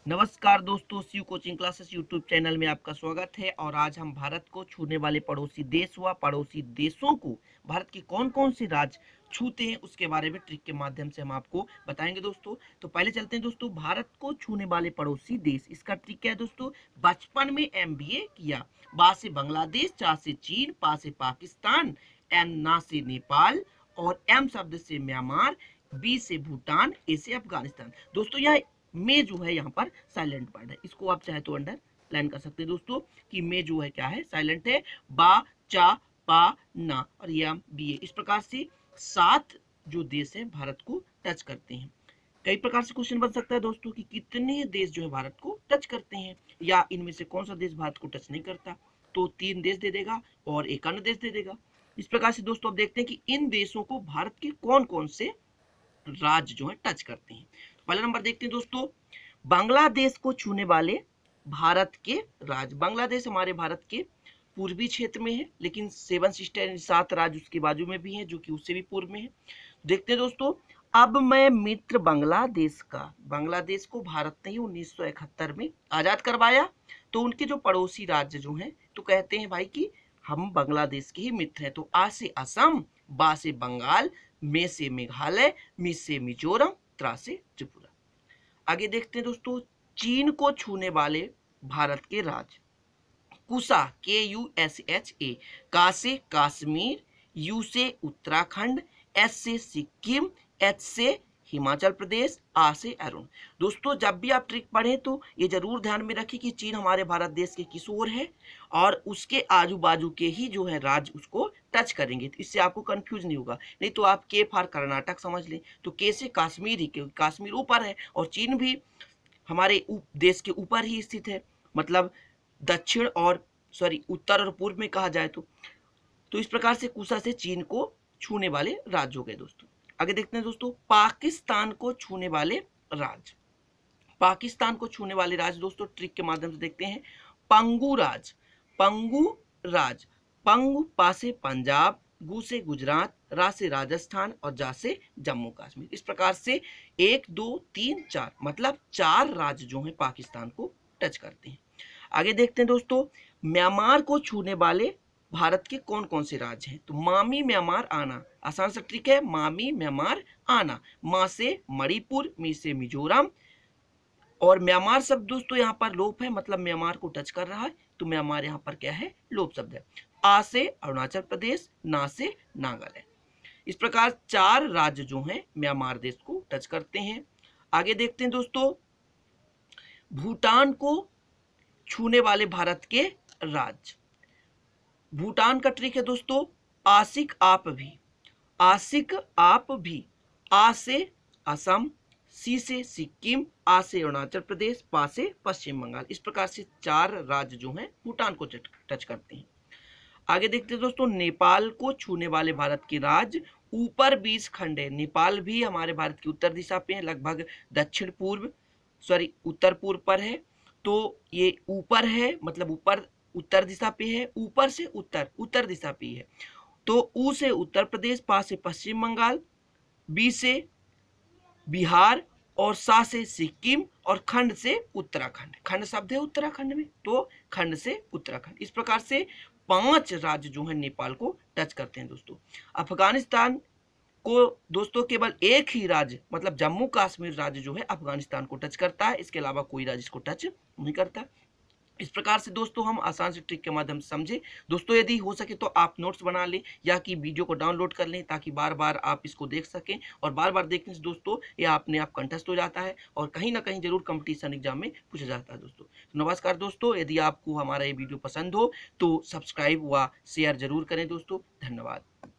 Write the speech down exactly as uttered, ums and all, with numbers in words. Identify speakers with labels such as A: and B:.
A: नमस्कार दोस्तों, Shiv coaching classes YouTube channel में आपका स्वागत है। और आज हम भारत को छूने वाले पड़ोसी देश व पड़ोसी देशों को भारत के कौन कौन से राज्य छूते हैं उसके बारे में ट्रिक के माध्यम से हम आपको बताएंगे दोस्तों। तो पहले चलते हैं दोस्तों, भारत को छूने वाले पड़ोसी देश। इसका ट्रिक क्या है दोस्तों? बचपन में एम बी ए किया। बा से बांग्लादेश, चा से चीन, पा से पाकिस्तान, एन ना से नेपाल और एम शब्द से म्यांमार, बी से भूटान, ए से अफगानिस्तान। दोस्तों यह में जो है यहाँ पर साइलेंट वर्ड है, इसको आप चाहे तो अंडरलाइन कर सकते हैं दोस्तों कि में जो है क्या है, साइलेंट है। बा, चा, पा, ना और या बी ए, इस प्रकार से सात जो देश है भारत को टच करते हैं। कई प्रकार से क्वेश्चन बन सकता है दोस्तों कि कितने देश जो है भारत को टच करते हैं या इनमें से कौन सा देश भारत को टच नहीं करता। तो तीन देश दे देगा और एक अन्य देश दे देगा। इस प्रकार से दोस्तों अब देखते हैं कि इन देशों को भारत के कौन कौन से राज्य जो है टच करते हैं। पहला नंबर देखते हैं दोस्तों, बांग्लादेश को छूने वाले भारत के राज्य। बांग्लादेश हमारे भारत के पूर्वी क्षेत्र में है, लेकिन सेवन सिस्टर सात राज्य उसके बाजू में भी है जो कि उससे भी पूर्व में है। देखते हैं दोस्तों, अब मैं मित्र बांग्लादेश का, बांग्लादेश को भारत ने उन्नीस सौ इकहत्तर में आजाद करवाया, तो उनके जो पड़ोसी राज्य जो हैं तो कहते हैं भाई कि हम बांग्लादेश के ही मित्र हैं। तो आ से असम, बा से बंगाल, मे से मेघालय, मी से मिजोरम, त्रा से त्रिपुरा। आगे देखते हैं दोस्तों, चीन को छूने वाले भारत के राज्य। कुसा, के यू एस एच ए, का से काश्मीर, यू से उत्तराखंड, एस से सिक्किम, एच से हिमाचल प्रदेश, आ से अरुण। दोस्तों जब भी आप ट्रिक पढ़ें तो ये जरूर ध्यान में रखें कि चीन हमारे भारत देश के किशोर है और उसके आजू बाजू के ही जो है राज्य उसको टच करेंगे, तो इससे आपको कंफ्यूज नहीं होगा। नहीं तो आप के फॉर कर्नाटक समझ लें, तो के से काश्मीर ही, क्योंकि काश्मीर ऊपर है और चीन भी हमारे देश के ऊपर ही स्थित है, मतलब दक्षिण और सॉरी उत्तर और पूर्व में कहा जाए तो तो इस प्रकार से कुसा से चीन को छूने वाले राज्य हो गए दोस्तों। आगे देखते हैं दोस्तों, पाकिस्तान को छूने वाले राज्य। पाकिस्तान को छूने वाले राज्य दोस्तों ट्रिक के माध्यम से देखते हैं। पंगू राज, पंगू राज, पंगू, पा से पंजाब, गु से गुजरात, रा से राजस्थान और जा से जम्मू कश्मीर। इस प्रकार से एक दो तीन चार, मतलब चार राज्य जो है पाकिस्तान को टच करते हैं। आगे देखते हैं दोस्तों, म्यांमार को छूने वाले भारत के कौन कौन से राज्य हैं। तो मामी म्यांमार आना, आसान सा ट्रिक है, मामी म्यांमार आना। मा से मणिपुर, मी से मिजोरम और म्यांमार शब्द दोस्तों यहाँ पर लोप है, मतलब म्यांमार को टच कर रहा है, तो म्यांमार यहाँ पर क्या है, लोप शब्द है। आ से अरुणाचल प्रदेश, ना से नागालैंड। इस प्रकार चार राज्य जो हैं म्यांमार देश को टच करते हैं। आगे देखते हैं दोस्तों, भूटान को छूने वाले भारत के राज्य। भूटान का ट्रिक है दोस्तों, आशिक आप भी, आशिक आप भी। आ से असम, सी से सिक्किम, आ से अरुणाचल प्रदेश, पा से पश्चिम बंगाल। इस प्रकार से चार राज्य जो हैं भूटान को टच करते हैं। आगे देखते हैं दोस्तों, नेपाल को छूने वाले भारत के राज्य। ऊपर बीस खंड है, नेपाल भी हमारे भारत की उत्तर दिशा पे है, लगभग दक्षिण पूर्व सॉरी उत्तर पूर्व पर है, तो ये ऊपर है, मतलब ऊपर उत्तर दिशा पे है, ऊपर से उत्तर उत्तर दिशा पे है। तो ऊ से उत्तर प्रदेश, पा से पश्चिम बंगाल, बी से बिहार और सा से सिक्किम और खंड से उत्तराखंड। खंड शब्द है उत्तराखंड में, तो खंड से उत्तराखंड। इस प्रकार से पांच राज्य जो है नेपाल को टच करते हैं दोस्तों। अफगानिस्तान को दोस्तों केवल एक ही राज्य, मतलब जम्मू कश्मीर राज्य जो है अफगानिस्तान को टच करता है, इसके अलावा कोई राज्य इसको टच नहीं करता। इस प्रकार से दोस्तों हम आसान से ट्रिक के माध्यम से समझे। दोस्तों यदि हो सके तो आप नोट्स बना लें या कि वीडियो को डाउनलोड कर लें, ताकि बार बार आप इसको देख सकें, और बार बार देखने से दोस्तों ये अपने आप कंठस्थ हो जाता है और कहीं ना कहीं जरूर कंपटीशन एग्जाम में पूछा जाता है दोस्तों। तो नमस्कार दोस्तों, यदि आपको हमारा ये वीडियो पसंद हो तो सब्सक्राइब व शेयर जरूर करें दोस्तों। धन्यवाद।